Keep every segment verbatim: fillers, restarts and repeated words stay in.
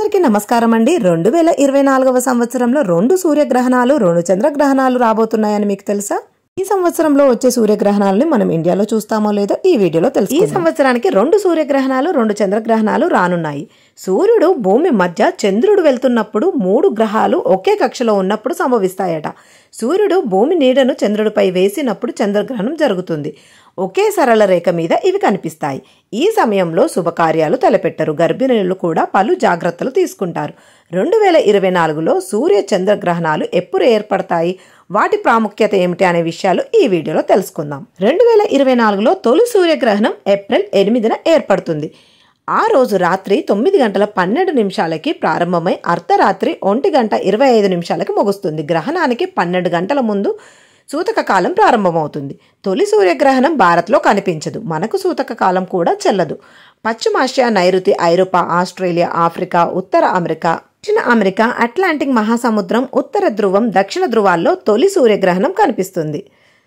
అందరికీ నమస్కారం అండి. రెండు వేల ఇరవై నాలుగవ సంవత్సరంలో రెండు సూర్యగ్రహణాలు రెండు చంద్రగ్రహణాలు రాబోతున్నాయని మీకు తెలుసా? ఈ సంవత్సరంలో వచ్చే సూర్యగ్రహణాలని మనం ఇండియాలో చూస్తామో లేదో ఈ వీడియోలో తెలుసు. ఈ సంవత్సరానికి రెండు సూర్యగ్రహణాలు రెండు చంద్రగ్రహణాలు రానున్నాయి. సూర్యుడు భూమి మధ్య చంద్రుడు వెళ్తున్నప్పుడు మూడు గ్రహాలు ఒకే కక్షలో ఉన్నప్పుడు సంభవిస్తాయట. సూర్యుడు భూమి నీడను చంద్రుడిపై వేసినప్పుడు చంద్రగ్రహణం జరుగుతుంది. ఒకే సరళ రేఖ మీద ఇవి కనిపిస్తాయి. ఈ సమయంలో శుభకార్యాలు తలపెట్టరు. గర్భిణులు కూడా పలు జాగ్రత్తలు తీసుకుంటారు. రెండు వేల ఇరవై నాలుగులో సూర్య చంద్రగ్రహణాలు ఎప్పుడు ఏర్పడతాయి, వాటి ప్రాముఖ్యత ఏమిటి అనే విషయాలు ఈ వీడియోలో తెలుసుకుందాం. రెండు వేల ఇరవై నాలుగులో తొలి సూర్యగ్రహణం ఏప్రిల్ ఎనిమిదిన ఏర్పడుతుంది. ఆ రోజు రాత్రి తొమ్మిది గంటల పన్నెండు నిమిషాలకి ప్రారంభమై అర్ధరాత్రి ఒంటి గంట ఇరవై ఐదు నిమిషాలకి ముగుస్తుంది. గ్రహణానికి పన్నెండు గంటల ముందు సూతక కాలం ప్రారంభమవుతుంది. తొలి సూర్యగ్రహణం భారత్లో కనిపించదు. మనకు సూతక కాలం కూడా చెల్లదు. పశ్చిమాసియా, నైరుతి ఐరోపా, ఆస్ట్రేలియా, ఆఫ్రికా, ఉత్తర అమెరికా, దక్షిణ అమెరికా, అట్లాంటిక్ మహాసముద్రం, ఉత్తర ధ్రువం, దక్షిణ ధ్రువాల్లో తొలి సూర్యగ్రహణం కనిపిస్తుంది.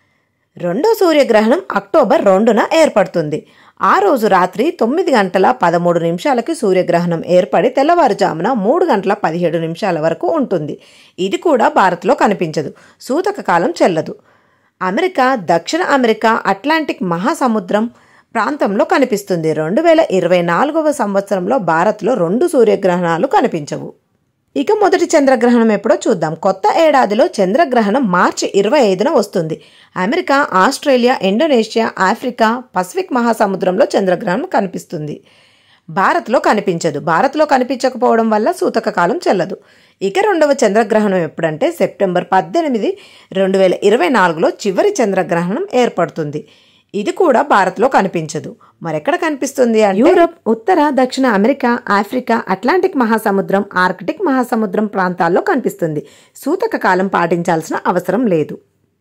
రెండో సూర్యగ్రహణం అక్టోబర్ రెండున ఏర్పడుతుంది. ఆ రోజు రాత్రి తొమ్మిది గంటల పదమూడు నిమిషాలకి సూర్యగ్రహణం ఏర్పడి తెల్లవారుజామున మూడు గంటల పదిహేడు నిమిషాల వరకు ఉంటుంది. ఇది కూడా భారత్లో కనిపించదు. సూతక కాలం చెల్లదు. అమెరికా, దక్షిణ అమెరికా, అట్లాంటిక్ మహాసముద్రం ప్రాంతంలో కనిపిస్తుంది. రెండు వేల ఇరవై నాలుగవ సంవత్సరంలో భారత్లో రెండు సూర్యగ్రహణాలు కనిపించవు. ఇక మొదటి చంద్రగ్రహణం ఎప్పుడో చూద్దాం. కొత్త ఏడాదిలో చంద్రగ్రహణం మార్చి ఇరవై ఐదున వస్తుంది. America, Australia, Indonesia, Africa, Pacific మహాసముద్రంలో చంద్రగ్రహణం కనిపిస్తుంది. భారత్లో కనిపించదు. భారత్లో కనిపించకపోవడం వల్ల సూతక కాలం చెల్లదు. ఇక రెండవ చంద్రగ్రహణం ఎప్పుడంటే సెప్టెంబర్ పద్దెనిమిది రెండు వేల ఇరవై నాలుగులో చివరి చంద్రగ్రహణం ఏర్పడుతుంది. ఇది కూడా భారత్లో కనిపించదు. మరెక్కడ కనిపిస్తుంది అంటే యూరప్, ఉత్తర దక్షిణ అమెరికా, ఆఫ్రికా, అట్లాంటిక్ మహాసముద్రం, ఆర్కిటిక్ మహాసముద్రం ప్రాంతాల్లో కనిపిస్తుంది. సూతక కాలం పాటించాల్సిన అవసరం లేదు.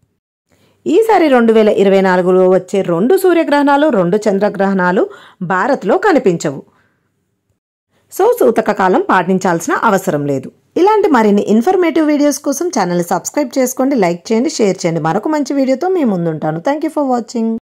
ఈసారి రెండు వేల ఇరవై నాలుగులో వచ్చే రెండు సూర్యగ్రహణాలు రెండు చంద్రగ్రహణాలు భారత్లో కనిపించవు. సో సూతక కాలం పాటించాల్సిన అవసరం లేదు. ఇలాంటి మరిన్ని ఇన్ఫర్మేటివ్ వీడియోస్ కోసం ఛానల్ని సబ్స్క్రైబ్ చేసుకోండి, లైక్ చేయండి, షేర్ చేయండి. మరొక మంచి వీడియోతో మీ ముందుంటాను. Thank you for watching.